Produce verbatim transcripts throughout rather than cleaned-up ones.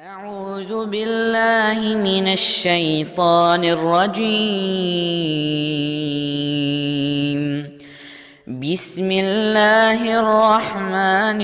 أعوذ بالله من الشيطان الرجيم. بسم الله الرحمن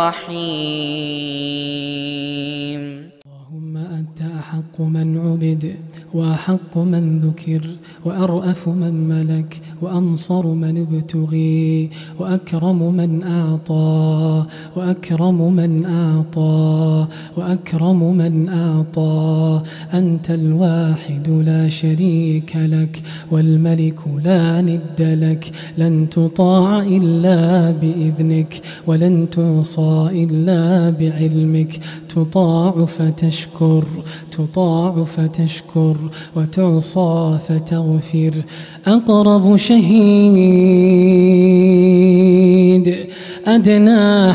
الرحيم. اللهم أنت أحق من عبد وأحق من ذكر وأرأف من ملك وأنصر من ابتغي وأكرم من أعطى وأكرم من أعطى وأكرم من أعطى. أنت الواحد لا شريك لك والملك لا ند لك. لن تطاع إلا بإذنك ولن تعصى إلا بعلمك. تطاع فتشكر تطاع فتشكر وتعصى فتغفر. أقرب شهيد أدنى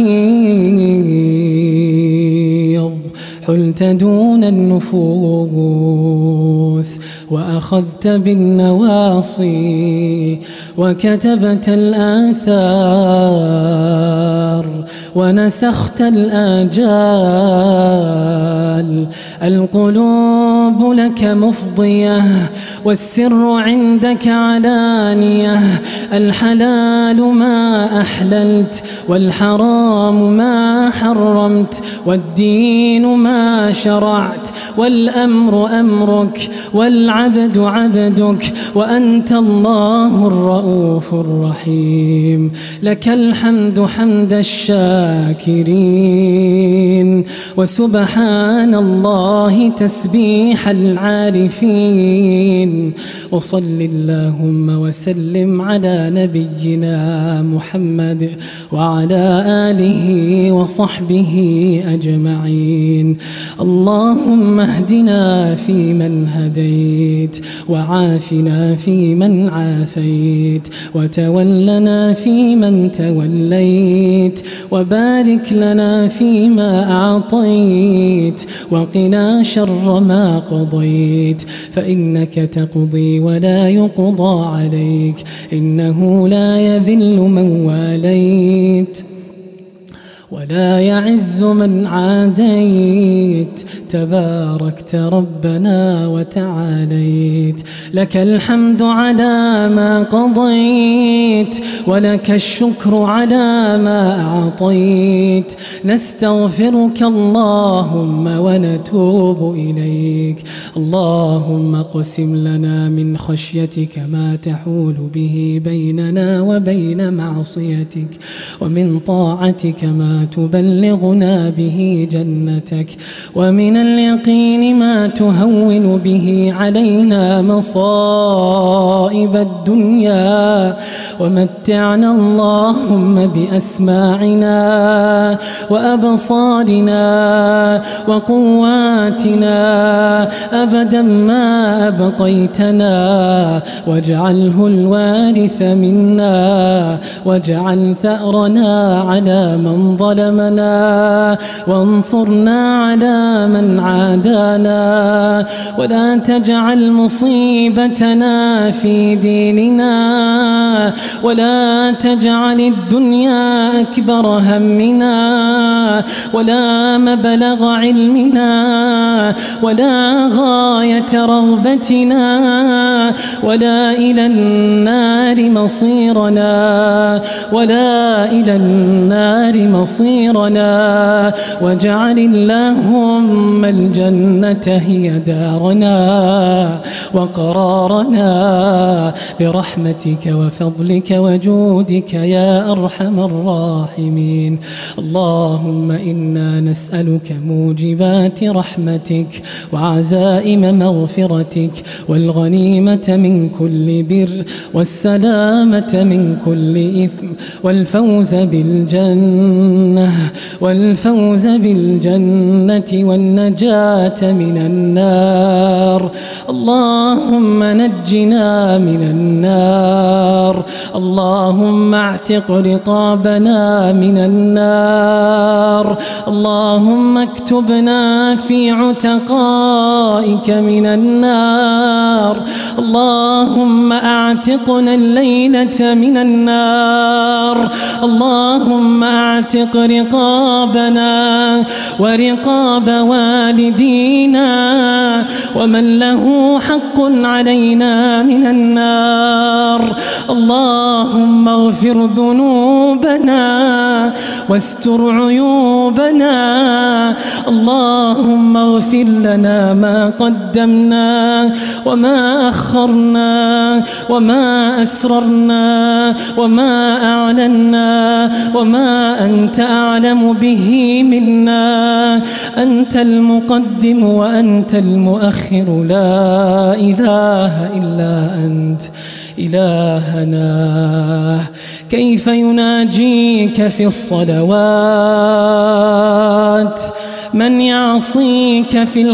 حفيظ. حلت دون النفوس وأخذت بالنواصي وكتبت الآثار ونسخت الآجال. القلوب لك مفضية والسر عندك علانية. الحلال ما أحللت والحرام ما حرمت والدين ما شرعت والأمر أمرك والعبد عبدك وأنت الله الرؤوف الرحيم. لك الحمد حمد الشاكرين وسبحان الله تسبيح العارفين. وصل اللهم وسلم على نبينا محمد وعلى آله وصحبه أجمعين. اللهم اهدنا فيمن هديت وعافنا فيمن عافيت وتولنا فيمن توليت وبارك لنا فيما أعطيت وقنا شر ما قضيت. فإنك تقضي ولا يقضى عليك. إنه لا يذل من واليت ولا يعز من عاديت. تباركت ربنا وتعاليت. لك الحمد على ما قضيت ولك الشكر على ما أعطيت. نستغفرك اللهم ونتوب إليك. اللهم اقسم لنا من خشيتك ما تحول به بيننا وبين معصيتك ومن طاعتك ما تبلغنا به جنتك ومن اليقين ما تهون به علينا مصائب الدنيا. ومتعنا اللهم بأسماعنا وأبصارنا وقواتنا أبدا ما أبقيتنا. واجعله الوارث منا واجعل ثأرنا على من ظلمنا وانصرنا على من عادانا. ولا تجعل مصيبتنا في ديننا ولا تجعل الدنيا أكبر همنا ولا مبلغ علمنا ولا غاية رغبتنا ولا إلى النار مصيرنا ولا إلى النار مصيرنا. واجعل اللهم الجنة هي دارنا وقرارنا برحمتك وفضلك وجودك يا أرحم الراحمين. اللهم إنا نسألك موجبات رحمتك وعزائم مغفرتك والغنيمة من كل بر والسلامة من كل إثم والفوز بالجنة والفوز بالجنة والنجاة من النار. اللهم نجنا من النار. اللهم اعتق رقابنا من النار. اللهم اكتبنا في عتقائك من النار. اللهم اعتقنا الليلة من النار. اللهم اعتق اعتق رقابنا ورقاب والدينا ومن له حق علينا من النار. اللهم اغفر ذنوبنا واستر عيوبنا. اللهم اغفر لنا ما قدمنا وما أخرنا وما أسررنا وما أعلنا وما أنت أعلم به منا. أنت المقدم وأنت المؤخر، لا إله إلا أنت إلهنا. كيف يناجيك في الصلوات من يعصيك في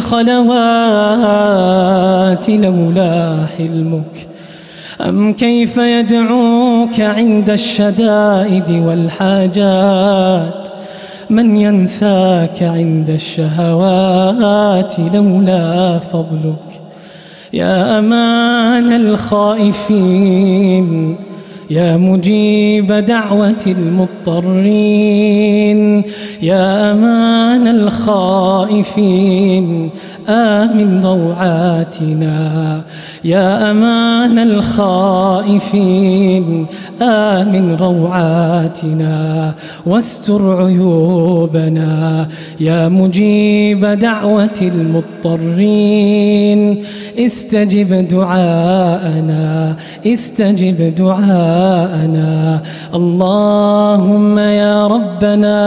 الخلوات لولا حلمك؟ أم كيف يدعوك عند الشدائد والحاجات من ينساك عند الشهوات لولا فضلك؟ يا أمان الخائفين، يا مجيب دعوة المضطرين، يا أمان الخائفين آمن روعاتنا. يا أمان الخائفين آمن روعاتنا واستر عيوبنا. يا مجيب دعوة المضطرين استجب دعاءنا، استجب دعاءنا. اللهم يا ربنا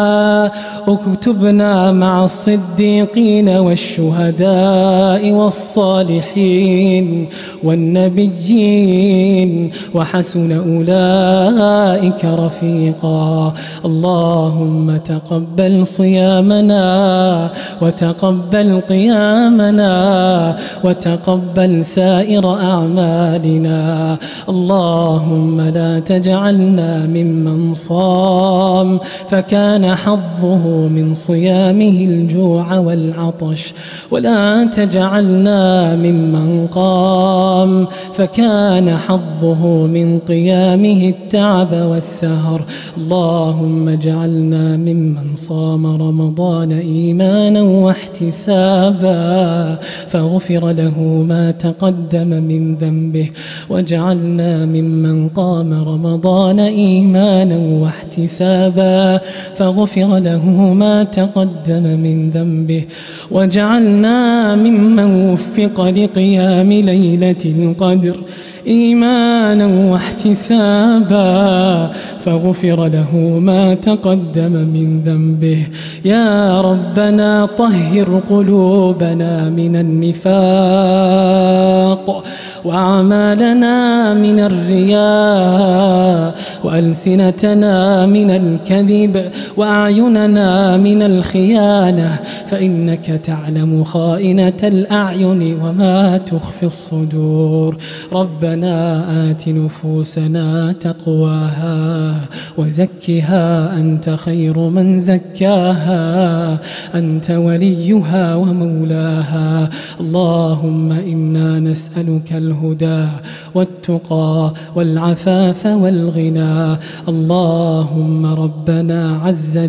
اكتبنا مع الصديقين والشهداء والصالحين والنبيين وحسن أولئك رفيقا. اللهم تقبل صيامنا وتقبل قيامنا وتقبل سائر أعمالنا. اللهم لا تجعلنا ممن صام فكان حظه من صيامه الجوع والعطش، ولا تجعلنا ممن قام فكان حظه من قيامه التعب والسهر. اللهم اجعلنا ممن صام رمضان إيمانا واحتسابا فغفر له ما تقدم من ذنبه، واجعلنا ممن قام رمضان إيمانا واحتسابا فغفر له ما تقدم من ذنبه، واجعلنا ممن وفق لقيام ليلة القدر إيمانا واحتسابا فغفر له ما تقدم من ذنبه. يا ربنا طهر قلوبنا من النفاق وأعمالنا من الرياء وألسنتنا من الكذب وأعيننا من الخيانة، فإنك تعلم خائنة الأعين وما تخفي الصدور. ربنا آت نفوسنا تقواها وزكها أنت خير من زكاها، أنت وليها ومولاها. اللهم إنا نسألك الهدى والتقى والعفاف والغنى. اللهم ربنا عز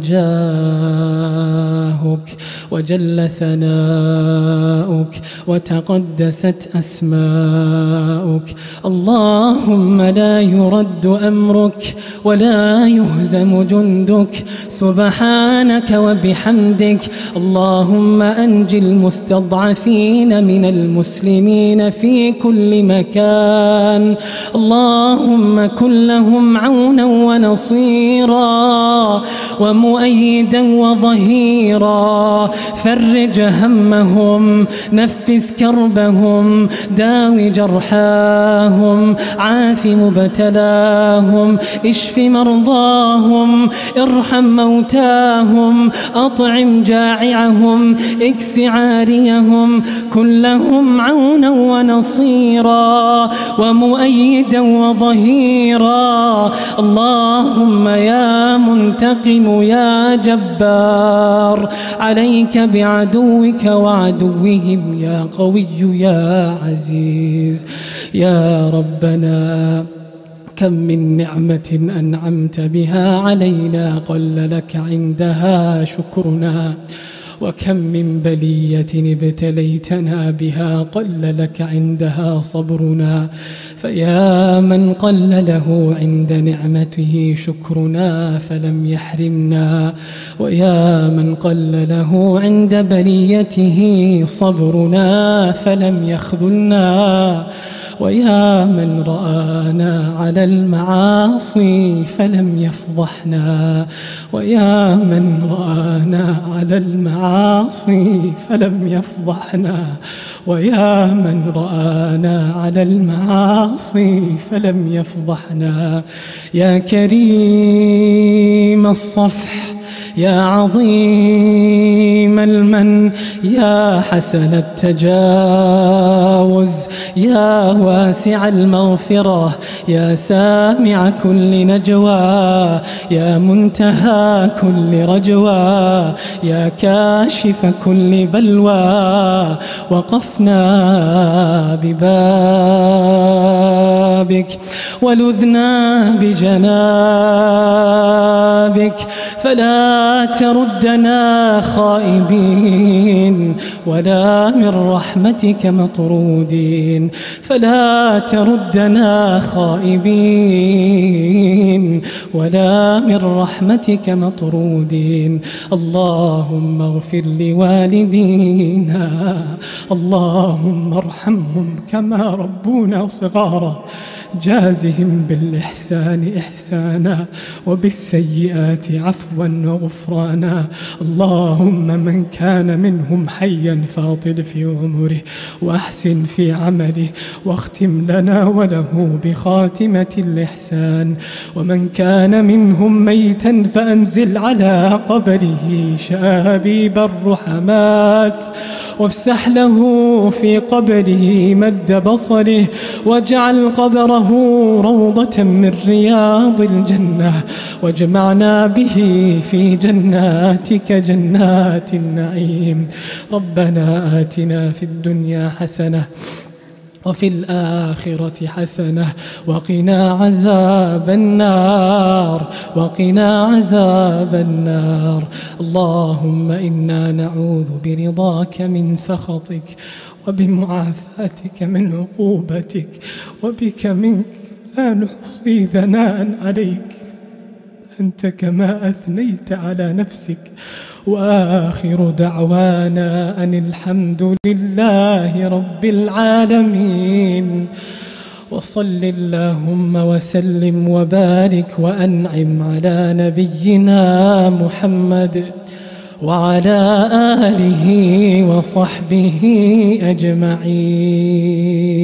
جاهك وجل ثناؤك وتقدست أسماؤك. اللهم لا يرد أمرك ولا يهزم جندك، سبحانك وبحمدك. اللهم أنج المستضعفين من المسلمين في كل مكان. اللهم كن لهم عونا ونصيرا ومؤيدا وظهيرا. فرج همهم، نفس كربهم، داوي جرحاهم، عاف مبتلاهم، اشف مرضاهم، ارحم موتاهم، أطعم جائعهم، اكس عاريهم. كن لهم عونا ونصيرا ومؤيدا وظهيرا. اللهم يا منتقم يا جبار، عليك بعدوك وعدوهم يا قوي يا عزيز. يا ربنا وكم من نعمة أنعمت بها علينا قل لك عندها شكرنا، وكم من بلية ابتليتنا بها قل لك عندها صبرنا. فيا من قل له عند نعمته شكرنا فلم يحرمنا، ويا من قل له عند بليته صبرنا فلم يخذلنا، ويا من رآنا على المعاصي فلم يفضحنا، ويا من رآنا على المعاصي فلم يفضحنا، ويا من رآنا على المعاصي فلم يفضحنا. يا كريم الصفح يا عظيم المن يا حسن التجاوز يا واسع المغفرة يا سامع كل نجوى يا منتهى كل رجوى يا كاشف كل بلوى، وقفنا ببابك ولذنا بجنابك، فلا تردنا خائبين ولا من رحمتك مطرودين، فلا تردنا خائبين ولا من رحمتك مطرودين. اللهم اغفر لوالدينا، اللهم ارحمهم كما ربونا صغارا، جازهم بالإحسان إحسانا وبالسيئات عفوا وغفرانا. اللهم من كان منهم حيا فاطل في عمره وأحسن في عمله، واختم لنا وله بخاتمة الإحسان. ومن كان منهم ميتا فأنزل على قبره شابيب الرحمات، وافسح له في قبره مد بصره، واجعل قبره روضة من رياض الجنة، واجمعنا به في جناتك جنات النعيم. ربنا آتنا في الدنيا حسنة وفي الآخرة حسنة وقنا عذاب النار، وقنا عذاب النار. اللهم إنا نعوذ برضاك من سخطك، وبمعافاتك من عقوبتك، وبك منك لا نحصي ثناء عليك أنت كما أثنيت على نفسك. وآخر دعوانا أن الحمد لله رب العالمين. وصل اللهم وسلم وبارك وأنعم على نبينا محمد وعلى آله وصحبه أجمعين.